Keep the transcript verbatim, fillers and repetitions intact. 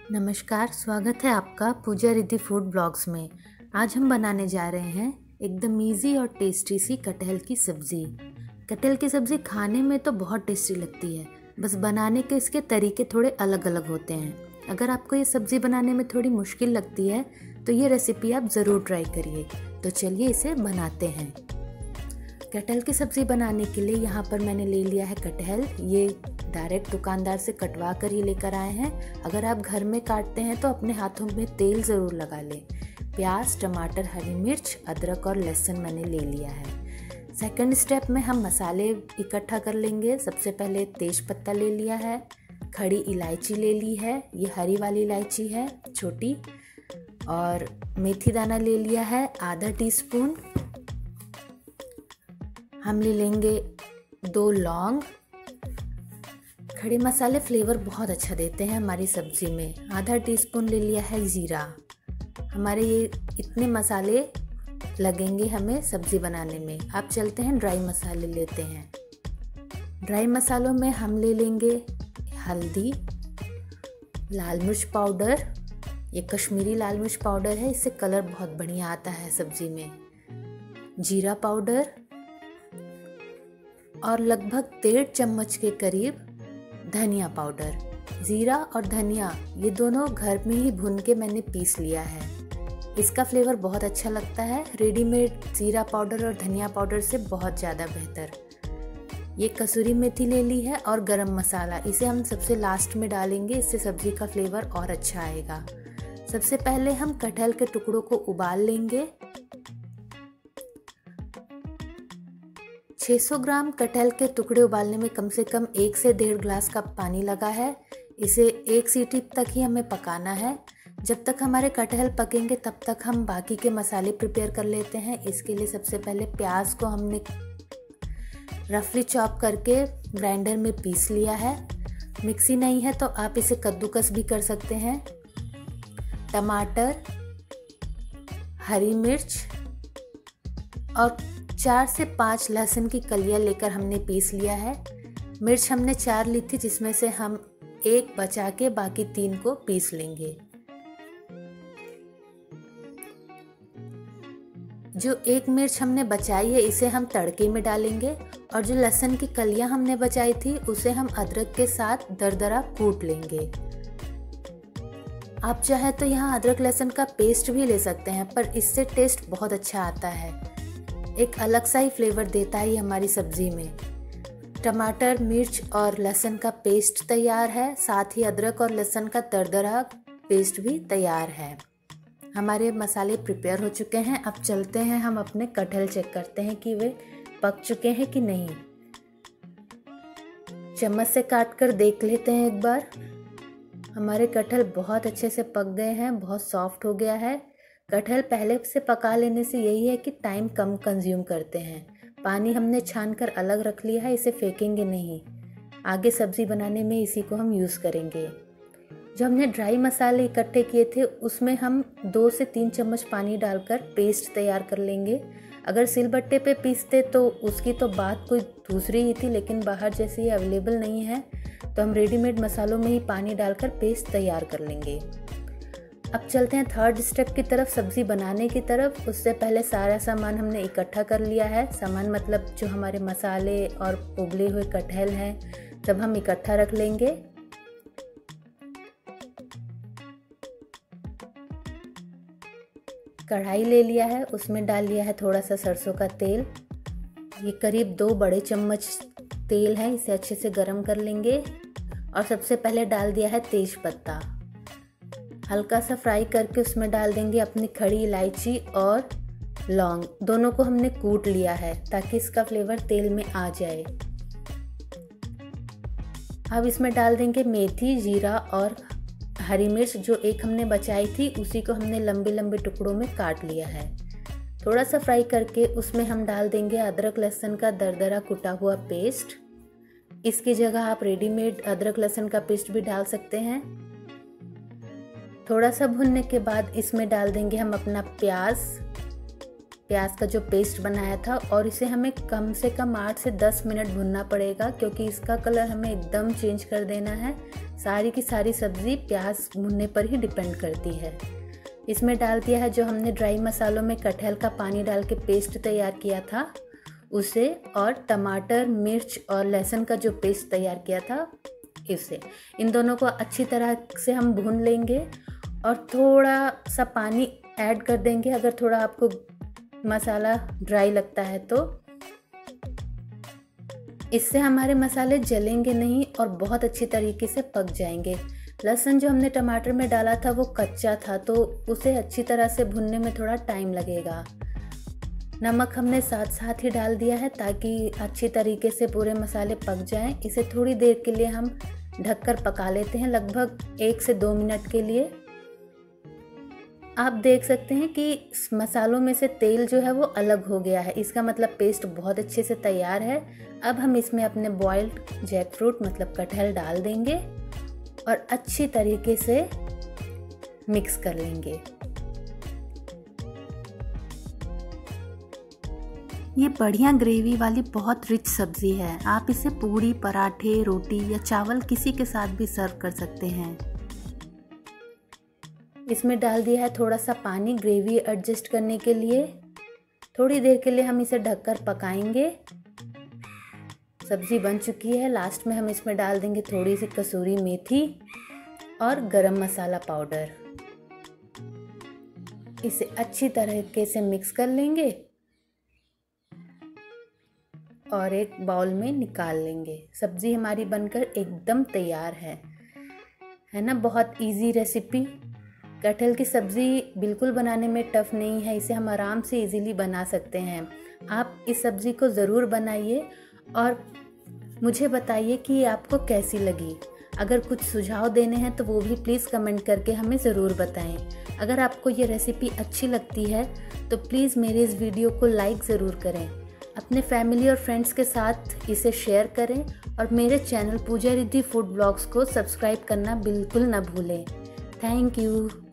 नमस्कार, स्वागत है आपका पूजा रिद्धि फूड ब्लॉग्स में। आज हम बनाने जा रहे हैं एकदम इजी और टेस्टी सी कटहल की सब्ज़ी। कटहल की सब्ज़ी खाने में तो बहुत टेस्टी लगती है, बस बनाने के इसके तरीके थोड़े अलग अलग होते हैं। अगर आपको ये सब्ज़ी बनाने में थोड़ी मुश्किल लगती है तो ये रेसिपी आप ज़रूर ट्राई करिए। तो चलिए इसे बनाते हैं। कटहल की सब्ज़ी बनाने के लिए यहाँ पर मैंने ले लिया है कटहल। ये डायरेक्ट दुकानदार से कटवा कर ही लेकर आए हैं। अगर आप घर में काटते हैं तो अपने हाथों में तेल ज़रूर लगा लें। प्याज, टमाटर, हरी मिर्च, अदरक और लहसुन मैंने ले लिया है। सेकंड स्टेप में हम मसाले इकट्ठा कर लेंगे। सबसे पहले तेज पत्ता ले लिया है, खड़ी इलायची ले ली है, ये हरी वाली इलायची है छोटी, और मेथी दाना ले लिया है आधा टीस्पून। हम ले लेंगे दो लौंग। खड़े मसाले फ्लेवर बहुत अच्छा देते हैं हमारी सब्जी में। आधा टीस्पून ले लिया है जीरा। हमारे ये इतने मसाले लगेंगे हमें सब्जी बनाने में। अब चलते हैं ड्राई मसाले लेते हैं। ड्राई मसालों में हम ले लेंगे हल्दी, लाल मिर्च पाउडर, ये कश्मीरी लाल मिर्च पाउडर है, इससे कलर बहुत बढ़िया आता है सब्जी में, जीरा पाउडर और लगभग डेढ़ चम्मच के करीब धनिया पाउडर। जीरा और धनिया ये दोनों घर में ही भून के मैंने पीस लिया है। इसका फ्लेवर बहुत अच्छा लगता है रेडीमेड जीरा पाउडर और धनिया पाउडर से बहुत ज़्यादा बेहतर। ये कसूरी मेथी ले ली है और गरम मसाला, इसे हम सबसे लास्ट में डालेंगे, इससे सब्जी का फ्लेवर और अच्छा आएगा। सबसे पहले हम कटहल के टुकड़ों को उबाल लेंगे। छह सौ ग्राम कटहल के टुकड़े उबालने में कम से कम एक से डेढ़ ग्लास का पानी लगा है। इसे एक सीटी तक ही हमें पकाना है। जब तक हमारे कटहल पकेंगे तब तक हम बाकी के मसाले प्रिपेयर कर लेते हैं। इसके लिए सबसे पहले प्याज को हमने रफली चॉप करके ग्राइंडर में पीस लिया है। मिक्सी नहीं है तो आप इसे कद्दूकस भी कर सकते हैं। टमाटर, हरी मिर्च और चार से पाँच लहसुन की कलियां लेकर हमने पीस लिया है। मिर्च हमने चार ली थी, जिसमें से हम एक बचा के बाकी तीन को पीस लेंगे। जो एक मिर्च हमने बचाई है इसे हम तड़के में डालेंगे, और जो लहसुन की कलियां हमने बचाई थी उसे हम अदरक के साथ दरदरा कूट लेंगे। आप चाहे तो यहाँ अदरक लहसुन का पेस्ट भी ले सकते हैं, पर इससे टेस्ट बहुत अच्छा आता है, एक अलग सा ही फ्लेवर देता है हमारी सब्जी में। टमाटर, मिर्च और लहसुन का पेस्ट तैयार है, साथ ही अदरक और लहसुन का दरदरा पेस्ट भी तैयार है। हमारे मसाले प्रिपेयर हो चुके हैं। अब चलते हैं हम अपने कटहल चेक करते हैं कि वे पक चुके हैं कि नहीं। चम्मच से काट कर देख लेते हैं एक बार। हमारे कटहल बहुत अच्छे से पक गए हैं, बहुत सॉफ्ट हो गया है। कटहल पहले से पका लेने से यही है कि टाइम कम कंज्यूम करते हैं। पानी हमने छान कर अलग रख लिया है, इसे फेंकेंगे नहीं। आगे सब्जी बनाने में इसी को हम यूज़ करेंगे। जो हमने ड्राई मसाले इकट्ठे किए थे उसमें हम दो से तीन चम्मच पानी डालकर पेस्ट तैयार कर लेंगे। अगर सिलबट्टे पे पीसते तो उसकी तो बात कोई दूसरी ही थी, लेकिन बाहर जैसे ये अवेलेबल नहीं है तो हम रेडीमेड मसालों में ही पानी डालकर पेस्ट तैयार कर लेंगे। अब चलते हैं थर्ड स्टेप की तरफ, सब्ज़ी बनाने की तरफ। उससे पहले सारा सामान हमने इकट्ठा कर लिया है। सामान मतलब जो हमारे मसाले और उबले हुए कटहल हैं सब हम इकट्ठा रख लेंगे। कढ़ाई ले लिया है, उसमें डाल लिया है थोड़ा सा सरसों का तेल। ये करीब दो बड़े चम्मच तेल है, इसे अच्छे से गर्म कर लेंगे। और सबसे पहले डाल दिया है तेज पत्ता। हल्का सा फ्राई करके उसमें डाल देंगे अपनी खड़ी इलायची और लौंग। दोनों को हमने कूट लिया है ताकि इसका फ्लेवर तेल में आ जाए। अब इसमें डाल देंगे मेथी, जीरा और हरी मिर्च। जो एक हमने बचाई थी उसी को हमने लंबे लंबे टुकड़ों में काट लिया है। थोड़ा सा फ्राई करके उसमें हम डाल देंगे अदरक लहसुन का दरदरा कुटा हुआ पेस्ट। इसकी जगह आप रेडीमेड अदरक लहसुन का पेस्ट भी डाल सकते हैं। थोड़ा सा भुनने के बाद इसमें डाल देंगे हम अपना प्याज प्याज का जो पेस्ट बनाया था, और इसे हमें कम से कम आठ से दस मिनट भुनना पड़ेगा, क्योंकि इसका कलर हमें एकदम चेंज कर देना है। सारी की सारी सब्ज़ी प्याज भुनने पर ही डिपेंड करती है। इसमें डाल दिया है जो हमने ड्राई मसालों में कटहल का पानी डाल के पेस्ट तैयार किया था उसे, और टमाटर, मिर्च और लहसुन का जो पेस्ट तैयार किया था इसे। इन दोनों को अच्छी तरह से हम भून लेंगे और थोड़ा सा पानी ऐड कर देंगे अगर थोड़ा आपको मसाला ड्राई लगता है तो। इससे हमारे मसाले जलेंगे नहीं और बहुत अच्छी तरीके से पक जाएंगे। लहसुन जो हमने टमाटर में डाला था वो कच्चा था तो उसे अच्छी तरह से भुनने में थोड़ा टाइम लगेगा। नमक हमने साथ साथ ही डाल दिया है ताकि अच्छी तरीके से पूरे मसाले पक जाएं। इसे थोड़ी देर के लिए हम ढककर पका लेते हैं, लगभग एक से दो मिनट के लिए। आप देख सकते हैं कि मसालों में से तेल जो है वो अलग हो गया है, इसका मतलब पेस्ट बहुत अच्छे से तैयार है। अब हम इसमें अपने बॉइल्ड जैकफ्रूट मतलब कटहल डाल देंगे और अच्छी तरीके से मिक्स कर लेंगे। ये बढ़िया ग्रेवी वाली बहुत रिच सब्ज़ी है। आप इसे पूड़ी, पराठे, रोटी या चावल किसी के साथ भी सर्व कर सकते हैं। इसमें डाल दिया है थोड़ा सा पानी ग्रेवी एडजस्ट करने के लिए। थोड़ी देर के लिए हम इसे ढककर पकाएंगे। सब्ज़ी बन चुकी है। लास्ट में हम इसमें डाल देंगे थोड़ी सी कसूरी मेथी और गरम मसाला पाउडर। इसे अच्छी तरीके से मिक्स कर लेंगे और एक बाउल में निकाल लेंगे। सब्ज़ी हमारी बनकर एकदम तैयार है है ना। बहुत इजी रेसिपी। कटहल की सब्ज़ी बिल्कुल बनाने में टफ़ नहीं है, इसे हम आराम से इजीली बना सकते हैं। आप इस सब्ज़ी को ज़रूर बनाइए और मुझे बताइए कि ये आपको कैसी लगी। अगर कुछ सुझाव देने हैं तो वो भी प्लीज़ कमेंट करके हमें ज़रूर बताएं। अगर आपको ये रेसिपी अच्छी लगती है तो प्लीज़ मेरे इस वीडियो को लाइक ज़रूर करें, अपने फैमिली और फ्रेंड्स के साथ इसे शेयर करें और मेरे channel Pooja Riddhi food blogs को सब्सक्राइब करना बिल्कुल ना भूलें। Thank you.